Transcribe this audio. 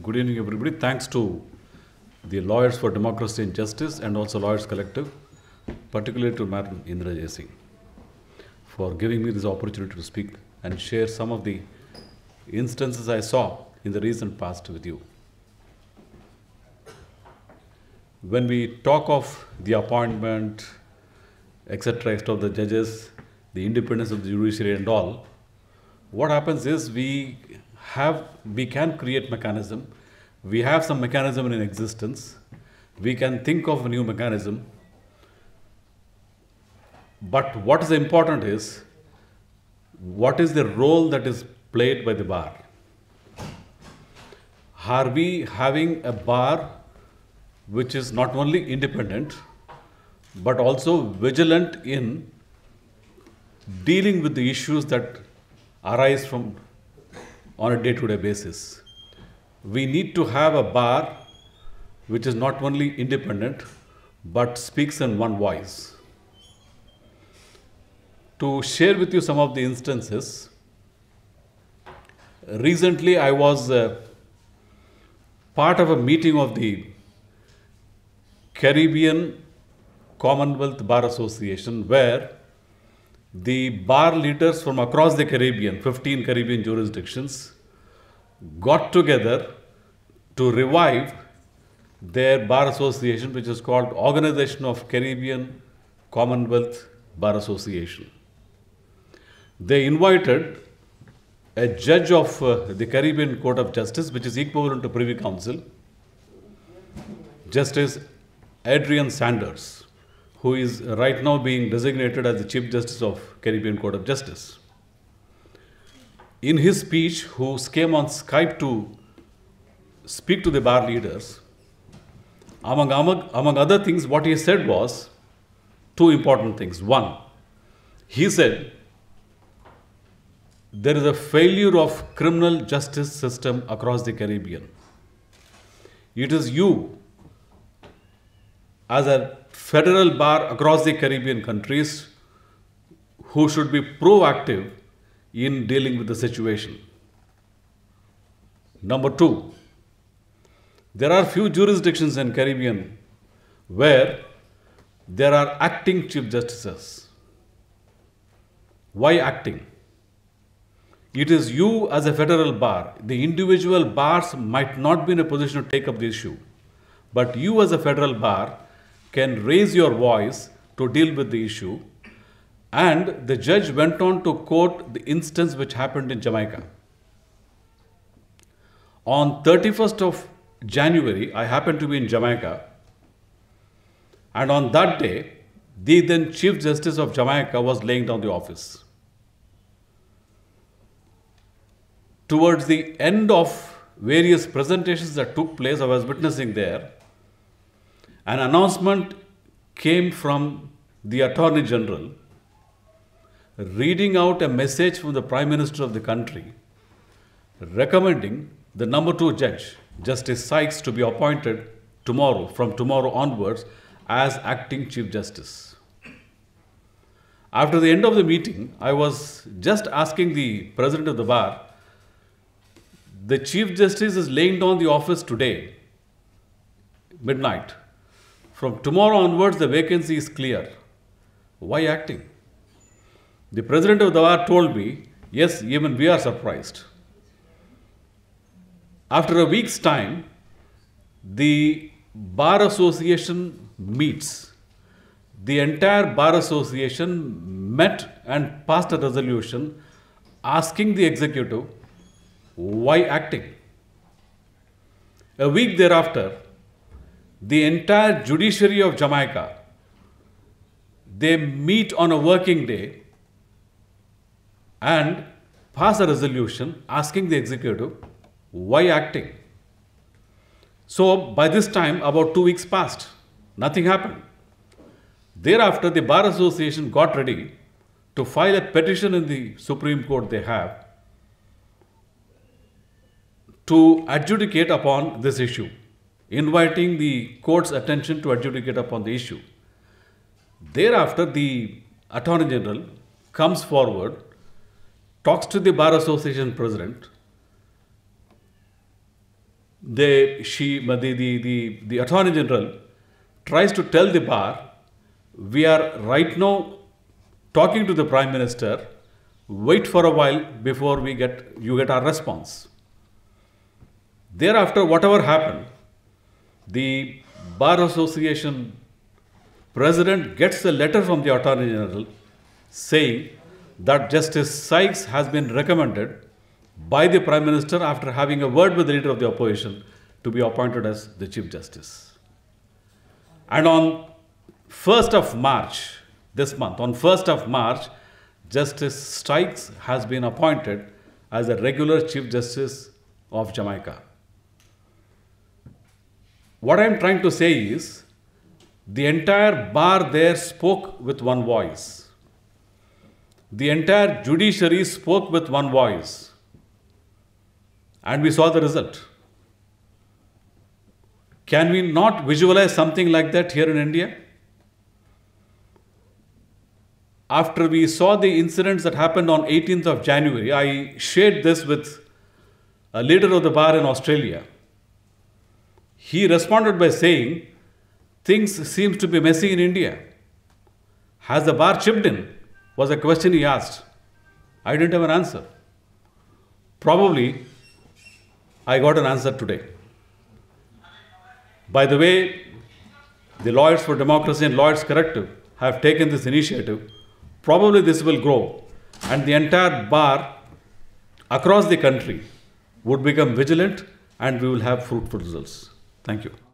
Good evening, everybody. Thanks to the Lawyers for Democracy and Justice and also Lawyers Collective, particularly to Madam Indra J. Singh, for giving me this opportunity to speak and share some of the instances I saw in the recent past with you. When we talk of the appointment, etc., of the judges, the independence of the judiciary and all, what happens is we can create mechanism. We have some mechanism in existence. We can think of a new mechanism. But what is important is, what is the role that is played by the bar? Are we having a bar which is not only independent, but also vigilant in dealing with the issues that arise from on a day-to-day basis? We need to have a bar which is not only independent, but speaks in one voice. To share with you some of the instances, recently I was part of a meeting of the Caribbean Commonwealth Bar Association, where the bar leaders from across the Caribbean, 15 Caribbean jurisdictions, got together to revive their bar association, which is called Organization of Caribbean Commonwealth Bar Association. They invited a judge of the Caribbean Court of Justice, which is equivalent to Privy Council, Justice Adrian Sanders, who is right now being designated as the Chief Justice of Caribbean Court of Justice. In his speech, who came on Skype to speak to the bar leaders, among other things, what he said was two important things. One, he said, there is a failure of criminal justice system across the Caribbean. It is you, as a federal bar across the Caribbean countries, who should be proactive in dealing with the situation. Number two, there are few jurisdictions in Caribbean where there are acting chief justices. Why acting? It is you as a federal bar. The individual bars might not be in a position to take up the issue, but you as a federal bar can raise your voice to deal with the issue. And the judge went on to quote the instance which happened in Jamaica. On 31st of January, I happened to be in Jamaica, and on that day, the then Chief Justice of Jamaica was laying down the office. Towards the end of various presentations that took place, I was witnessing there, an announcement came from the Attorney General reading out a message from the Prime Minister of the country recommending the number 2 judge, Justice Sykes, to be appointed tomorrow, from tomorrow onwards, as acting Chief Justice. After the end of the meeting, I was just asking the President of the Bar, the Chief Justice is laying down the office today, midnight. From tomorrow onwards, the vacancy is clear. Why acting? The President of the Bar told me, yes, even we are surprised. After a week's time, the Bar Association meets. The entire Bar Association met and passed a resolution asking the executive, why acting? A week thereafter, the entire judiciary of Jamaica, they meet on a working day and pass a resolution asking the executive, why acting? So by this time, about 2 weeks passed. Nothing happened. Thereafter, the Bar Association got ready to file a petition in the Supreme Court they have to adjudicate upon this issue, inviting the court's attention to adjudicate upon the issue. Thereafter, the Attorney General comes forward, talks to the Bar Association President, the Attorney General tries to tell the bar, we are right now talking to the Prime Minister, wait for a while before you get our response. Thereafter, whatever happened, the Bar Association President gets a letter from the Attorney General saying that Justice Sykes has been recommended by the Prime Minister after having a word with the Leader of the Opposition to be appointed as the Chief Justice. And on 1st of March, this month, on 1st of March, Justice Sykes has been appointed as the regular Chief Justice of Jamaica. What I am trying to say is, the entire bar there spoke with one voice. The entire judiciary spoke with one voice. And we saw the result. Can we not visualize something like that here in India? After we saw the incidents that happened on 18th of January, I shared this with a leader of the bar in Australia. He responded by saying, things seem to be messy in India. Has the bar chipped in? Was a question he asked. I didn't have an answer. Probably, I got an answer today. By the way, the Lawyers for Democracy and Lawyers Corrective have taken this initiative. Probably this will grow, and the entire bar across the country would become vigilant, and we will have fruitful results. Thank you.